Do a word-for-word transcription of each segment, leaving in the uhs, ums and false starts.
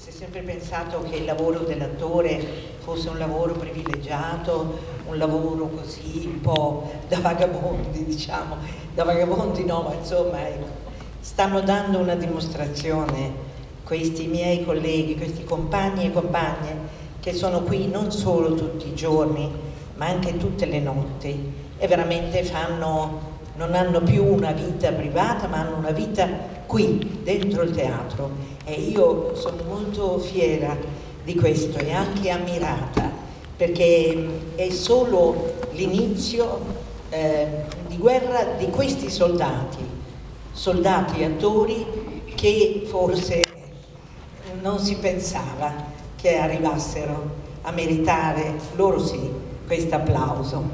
si è sempre pensato che il lavoro dell'attore fosse un lavoro privilegiato, un lavoro così un po' da vagabondi, diciamo, da vagabondi no, ma insomma ecco, stanno dando una dimostrazione questi miei colleghi, questi compagni e compagne che sono qui non solo tutti i giorni, ma anche tutte le notti e veramente fanno, non hanno più una vita privata, ma hanno una vita qui, dentro il teatro. E io sono molto fiera di questo e anche ammirata, perché è solo l'inizio eh, di guerra di questi soldati, soldati attori che forse non si pensava che arrivassero a meritare, loro sì, questo applauso.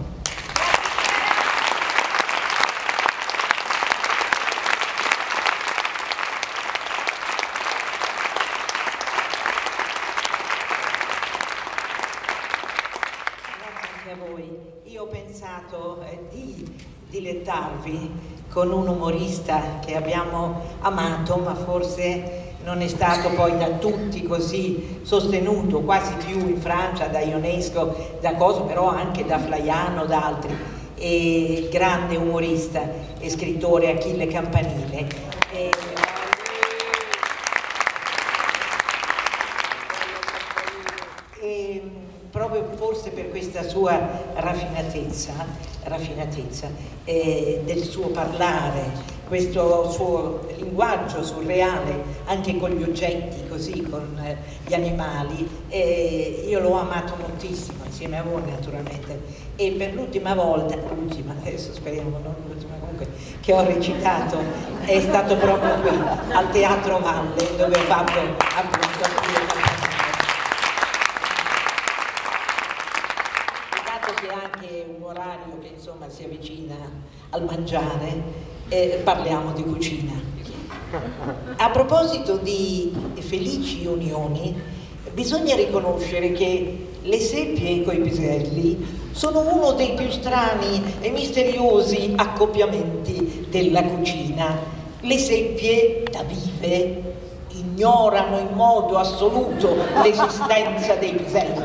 Grazie anche a voi. Io ho pensato eh, di dilettarvi con un umorista che abbiamo amato, ma forse non è stato poi da tutti così sostenuto, quasi più in Francia da Ionesco, da Coso, però anche da Flaiano, da altri, e il grande umorista e scrittore Achille Campanile. E, e proprio forse per questa sua raffinatezza, raffinatezza eh, del suo parlare, questo suo linguaggio surreale anche con gli oggetti, così con eh, gli animali, e io l'ho amato moltissimo insieme a voi naturalmente, e per l'ultima volta, l'ultima, adesso speriamo non l'ultima comunque, che ho recitato è stato proprio qui al Teatro Valle, dove ho fatto appunto che anche un orario che insomma si avvicina al mangiare, eh, parliamo di cucina. A proposito di felici unioni, bisogna riconoscere che le seppie coi piselli sono uno dei più strani e misteriosi accoppiamenti della cucina. Le seppie da vive ignorano in modo assoluto l'esistenza dei piselli.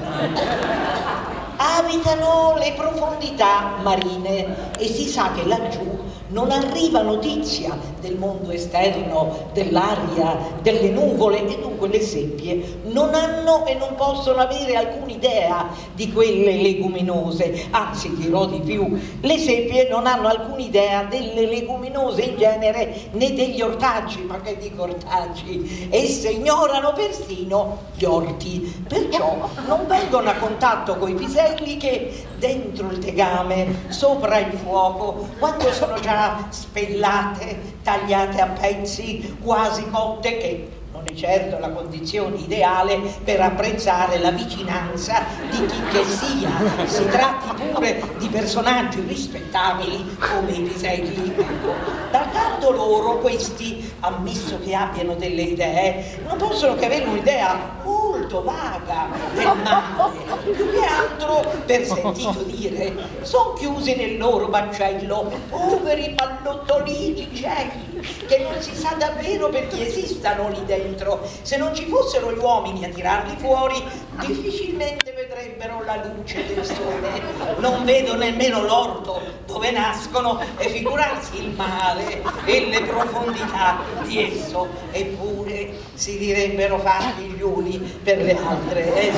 Abitano le profondità marine e si sa che laggiù non arriva notizia del mondo esterno, dell'aria, delle nuvole, e dunque le seppie non hanno e non possono avere alcuna idea di quelle leguminose. Anzi, dirò di più, le seppie non hanno alcuna idea delle leguminose in genere, né degli ortaggi, ma che dico ortaggi? Esse ignorano persino gli orti, perciò non vengono a contatto coi piselli che dentro il tegame, sopra il fuoco, quando sono già spellate, tagliate a pezzi, quasi cotte, che non è certo la condizione ideale per apprezzare la vicinanza di chi che sia, si tratti pure di personaggi rispettabili come i piselli. Dal canto loro questi, ammesso che abbiano delle idee, non possono che avere un'idea molto vaga del male, più che altro, per sentito dire, sono chiusi nel loro baccello poveri pallottolini ciechi che non si sa davvero perché esistano lì dentro. Se non ci fossero gli uomini a tirarli fuori, difficilmente vedrebbero la luce del sole. Non vedo nemmeno l'orto dove nascono, e figurarsi il mare e le profondità di esso. Eppure si direbbero fatti gli uni per le altre. Eh?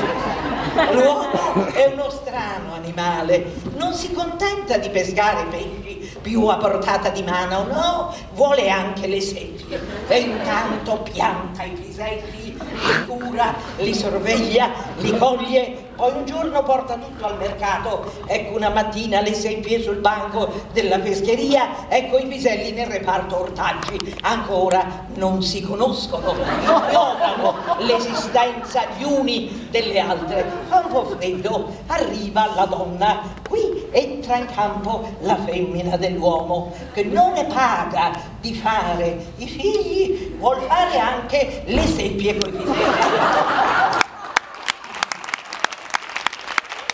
L'uomo è uno strano animale, non si contenta di pescare pesci più a portata di mano, no, vuole anche le seppie, e intanto pianta i piselli, li cura, li sorveglia, li coglie, poi un giorno porta tutto al mercato. Ecco una mattina le seppie sul banco della pescheria, ecco i piselli nel reparto ortaggi. Ancora non si conoscono, ignorano l'esistenza gli uni delle altre. Fa un po' freddo, arriva la donna, qui entra in campo la femmina dell'uomo, che non ne paga di fare i figli, vuol fare anche le seppie coi piselli.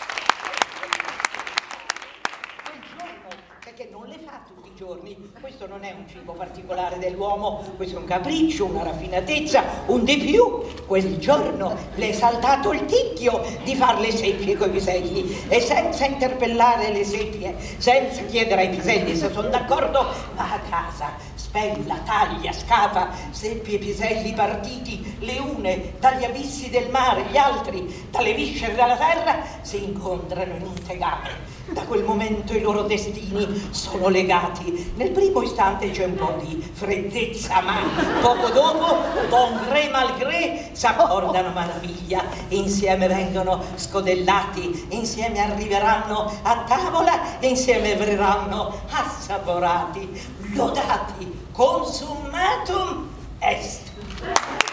Perché non le fa tutti i giorni, questo non è un cibo particolare dell'uomo, questo è un capriccio, una raffinatezza, un di più. Quel giorno le è saltato il ticchio di far le seppie coi piselli e senza interpellare le seppie, senza chiedere ai piselli se sono d'accordo, va a casa, spella, taglia, scava, seppie e piselli partiti, le une dagli abissi del mare, gli altri dalle viscere della terra, si incontrano in un tegame. Da quel momento i loro destini sono legati. Nel primo istante c'è un po' di freddezza, ma poco dopo, bon gré mal gré, s'accordano maraviglia, insieme vengono scodellati, insieme arriveranno a tavola e insieme verranno assaporati, lodati, consummatum est.